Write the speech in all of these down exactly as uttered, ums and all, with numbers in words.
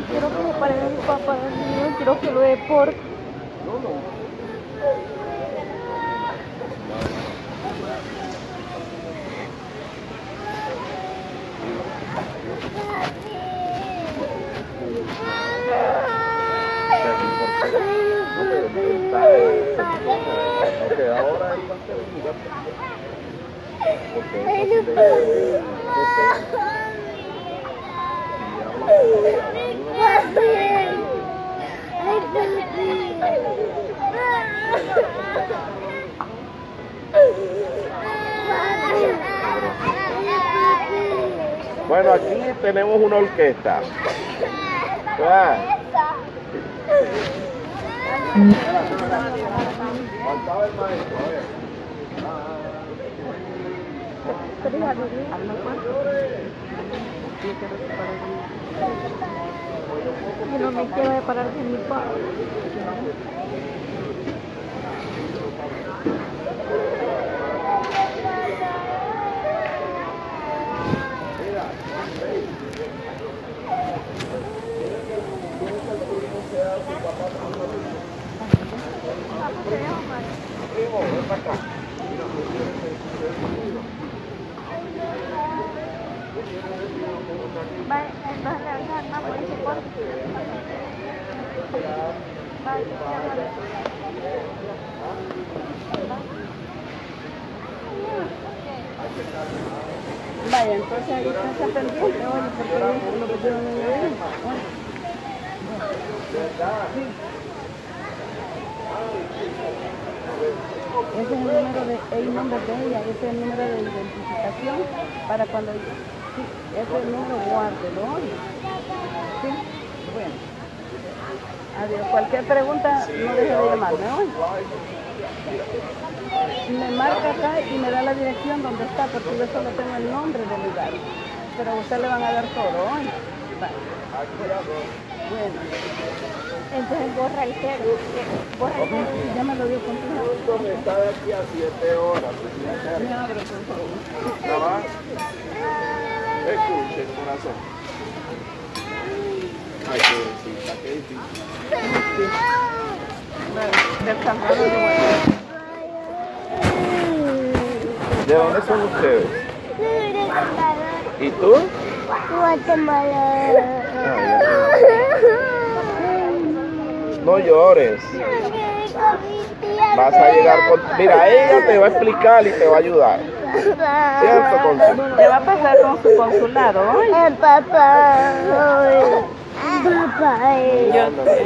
quiero que se pare de mi papá, no quiero que lo deporte. Ok, ahora él va a hacer un lugar. Bueno, aquí tenemos una orquesta. Ah. Faltaba el maestro, a ver. Yo no me quiero separar de mi papá. Primo, ven para acá. Vale, entonces le voy a dar por ese cuarto. Vale, vaya, entonces ahí está pendiente, oye, porque lo que yo no me veo. Sí. Ese es el número de el nombre de ella, ese es el número de identificación para cuando sí, ese es el número guárdelo. Sí, bueno. Adiós. Cualquier pregunta no deje de llamarme hoy. Me marca acá y me da la dirección donde está, porque yo solo tengo el nombre del lugar. Pero a usted le van a dar todo hoy. Vale. Bueno. Entonces borra el cero. Borra el cero. Ya me lo dio contigo. Me está de aquí a siete horas. Me abre, por favor. ¿No va? Escuche, corazón. Ay, qué difícil, qué difícil. Del Salvador de Guatemala. ¿De dónde son ustedes? ¿Y tú? Guatemala. No llores. Vas a llegar con... Mira, ella te va a explicar y te va a ayudar. ¿Cierto, Consuelo? Te va a pasar con su consulado, ¿no? El papá. Papá. Yo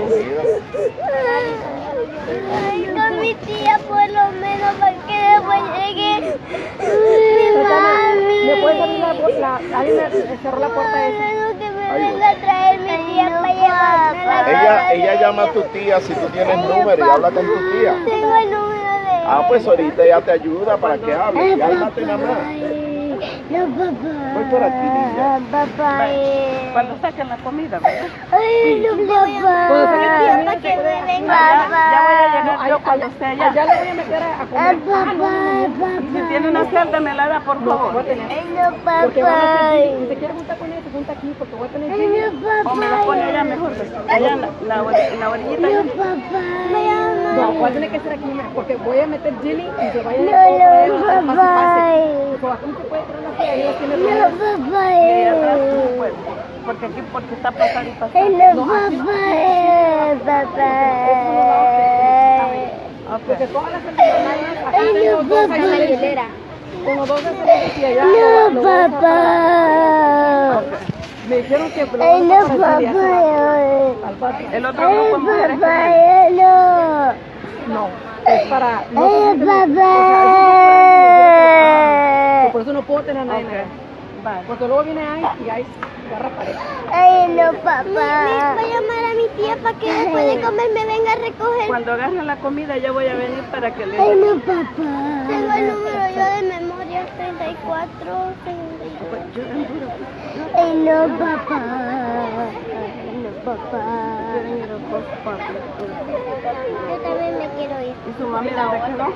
Ay, con mi tía por lo menos para que después llegue mi mami. ¿Me puedes abrir la puerta? ¿Alguien me cerró la puerta esa? Quiero que me venga a traer mi tía para llevarme a la Ella, ella llama a tu tía si tú tienes número y habla con tu tía. Tengo el número de ella. Ah, pues ahorita ella te ayuda para que hables. Cálmate nada más. No, papá. Voy por aquí, niña. Papá. Cuando saquen la comida, ¿verdad? Ay, no, papá. Cuando saquen la comida, Para que me venga. Ya, ya voy a llegar Papá. yo cuando esté allá. Ya le voy a meter a, a comer. Papá, Si tiene una celda, me la da, por favor. Ay, no, papá. Porque van a hacer Gili. Si se quiere juntar con ella, se junta aquí, porque voy a tener Gili. Ay, no, papá. O me la pone allá mejor, allá en la, la, ori- en la orillita. No, papá. No, va a tener que ser aquí, porque voy a meter Gili y se vaya No, no, a papá. ¿Cómo se puede traer la tía? Ella tiene No, problemas. papá. Y ahí atrás no puede. Porque aquí, porque está pasando y Ay, pasando. no, papá. Papá. Porque todas las enfermedades, acá Ay, tengo no, dos papá. en la hilera. Tengo dos enfermedades y allá. No, lo voy a sacar. papá. Me dijeron que lo Ay, van no, a sacar al día, papá. al patio. El otro Ay, grupo de mujeres papá. que No. no, es para... No, Ay, papá. por eso no puedo tener a nadie. Vale. Porque luego viene Ice y Ice agarra pareja. Ay, no, papá. Voy a llamar a mi tía para que después de comer me venga a recoger. Cuando agarren la comida yo voy a venir para que le... Ay, no, papá. Tengo el número yo de memoria, treinta y cuatro, treinta y cuatro. Ay, no, papá. Ay, no, papá. Yo también me quiero ir. ¿Y su mami dónde quedó?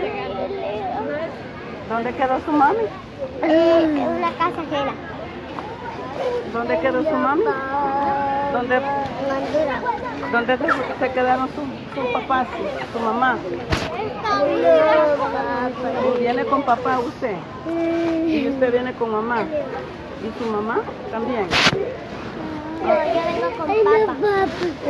¿Dónde quedó su mami? Eh, en una casa ajena. ¿Dónde quedó su mami? Papá. ¿Dónde, Honduras. dónde se, se quedaron sus su papás, su mamá? No, ¿Viene con papá usted? ¿Y usted viene con mamá? ¿Y su mamá también? Yo, yo vengo con papá.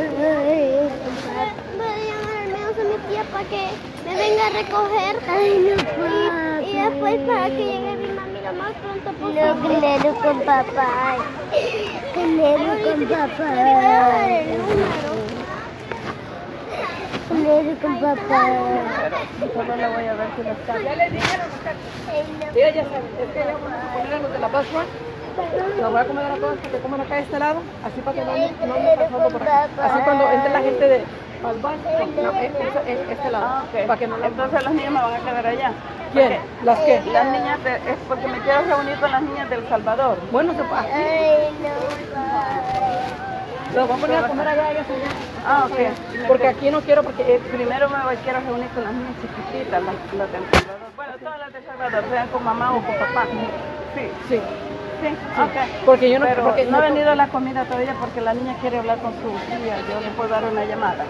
Voy a llamar al menos a mi tía para que me venga a recoger. Ay, no, y, y después para que llegue mi mami lo más pronto posible. No, claro, con papá. Claro, con papá. Le voy a dar el número. Claro, con papá. Solo le voy a ver si lo está. Ya le dijeron, ella ya sabe, es que ella vamos a poner a los de la bus run. Nos voy a comer a todos porque comen acá de este lado, así para que no, no me pasando por acá. Así cuando entre la gente de al bus, no, es, es, es este lado, Ah, ok. para que no lo... Entonces las niñas me van a quedar allá. ¿Quién? Porque ¿Las qué? Las niñas, de, es porque me quiero reunir con las niñas del Salvador. Bueno, se pasa. Ay, no. Los voy a poner a comer allá, ellas allá. Ah, ok. Porque aquí no quiero, porque... Eh, primero me voy, quiero reunir con las niñas chiquititas, las, las del Salvador. Bueno, todas las del Salvador, sean con mamá o con papá. Sí. Sí. Sí, ok. Porque yo no... Pero porque no ha venido la comida todavía porque la niña quiere hablar con su tía. Yo le puedo dar una llamada.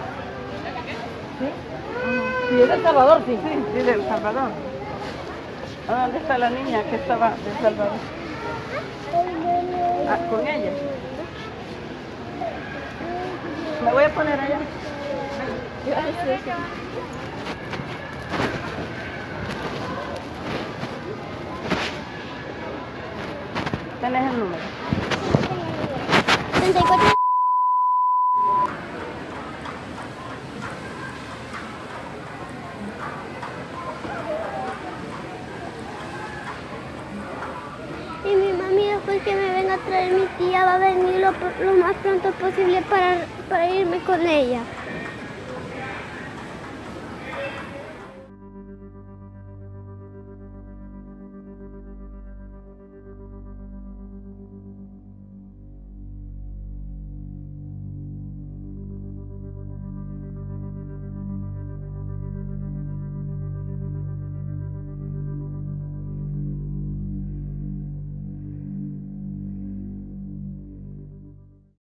Si es del Salvador, sí. Sí, sí, del Salvador. ¿A dónde está la niña que estaba del Salvador? Ah, con ella. Me voy a poner allá. ¿Tenés el número? treinta y cuatro. Y mi mami después que me venga a traer mi tía va a venir lo, lo más pronto posible para, para irme con ella.